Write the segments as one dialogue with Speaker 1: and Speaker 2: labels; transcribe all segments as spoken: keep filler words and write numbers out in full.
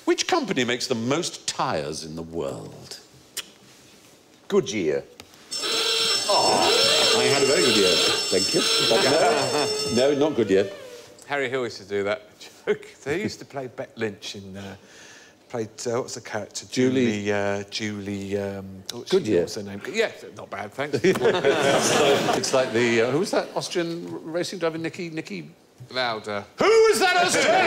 Speaker 1: Which company makes the most tyres in the world?
Speaker 2: Goodyear.
Speaker 1: Oh, I had a very good year. Thank you. But no, no, not good year.
Speaker 3: Harry Hill used to do that joke. They used to play Bet Lynch in... Uh, played, uh, what's the character?
Speaker 1: Julie...
Speaker 3: Julie... Uh, Julie... Um,
Speaker 1: Goodyear.
Speaker 3: What's her name? Yeah, not bad, thanks.
Speaker 1: It's like the... Uh, who was that Austrian racing driver? Nicky... Nicky...
Speaker 3: Louder.
Speaker 1: Who was that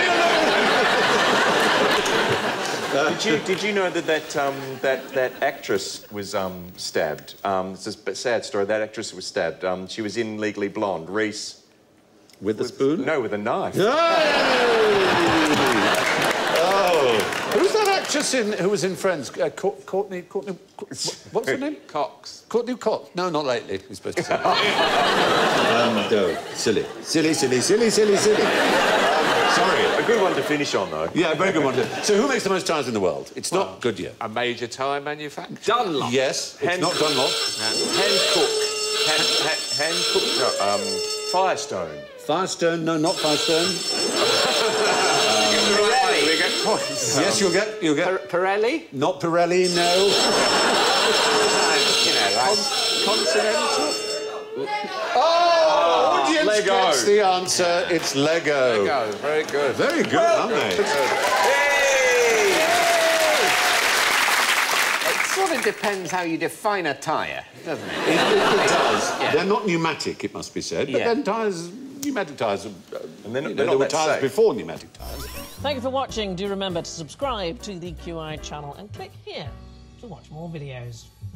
Speaker 1: Australian?
Speaker 2: did you did you know that that um, that that actress was um, stabbed? Um, it's a sad story. That actress was stabbed. Um, she was in Legally Blonde. Reese.
Speaker 1: With a spoon?
Speaker 2: No, with a knife.
Speaker 1: Oh! Oh. Who's that actress in who was in Friends? Uh, Courtney. Courtney. What's her name?
Speaker 3: Cox.
Speaker 1: Courtney Cox. No, not lately. You're supposed to say. um, no. Silly. Silly, silly, silly, silly, silly. Um, sorry.
Speaker 2: A good one to finish on, though.
Speaker 1: Yeah, a very good one. To... So, who makes the most tyres in the world? It's well, not Goodyear.
Speaker 3: A major tyre manufacturer.
Speaker 2: Dunlop.
Speaker 1: Yes, it's
Speaker 2: Hand...
Speaker 1: not Dunlop.
Speaker 2: Hand cook. Hand, hand, hand cook. No, um, Firestone.
Speaker 1: Firestone. No, not Firestone.
Speaker 3: Pirelli. We get points.
Speaker 1: Yes, you'll get. You'll get.
Speaker 3: Pirelli.
Speaker 1: Not Pirelli. No.
Speaker 3: You know, like Continental.
Speaker 1: Oh, audience
Speaker 2: Lego.
Speaker 1: gets the answer. It's Lego.
Speaker 3: Lego. Very good.
Speaker 1: Very good, aren't they?
Speaker 3: Good.
Speaker 4: Hey! It sort of depends how you define a tyre, doesn't it?
Speaker 1: It, it, it does.
Speaker 4: Yeah.
Speaker 1: They're not pneumatic, it must be said. But
Speaker 4: Yeah.
Speaker 1: then tyres, pneumatic tyres, uh,
Speaker 2: and then
Speaker 1: you know,
Speaker 2: they're
Speaker 1: there were
Speaker 2: not that
Speaker 1: tyres
Speaker 2: safe.
Speaker 1: before pneumatic tyres.
Speaker 5: Thank you for watching. Do remember to subscribe to the Q I channel and click here to watch more videos.